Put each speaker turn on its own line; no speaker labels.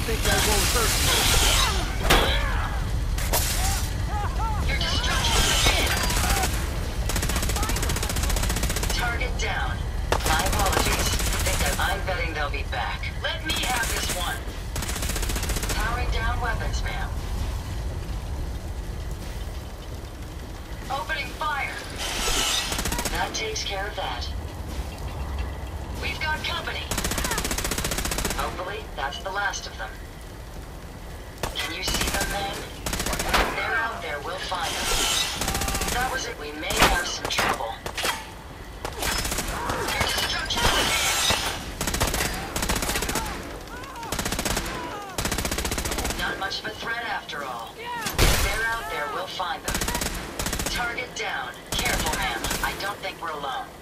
think I won't hurt
Your destruction begins. Target down. My apologies. I'm betting they'll be back. Let me have this one. Powering down weapons, ma'am. Opening fire. That takes care of that. We've got company. Hopefully, that's the last of them. Can you see them, men? If they're out there, we'll find them. That was it. We may have some trouble. Your destruction begins. Not much of a threat after all. If they're out there, we'll find them. Target down. Careful, ma'am. I don't think we're alone.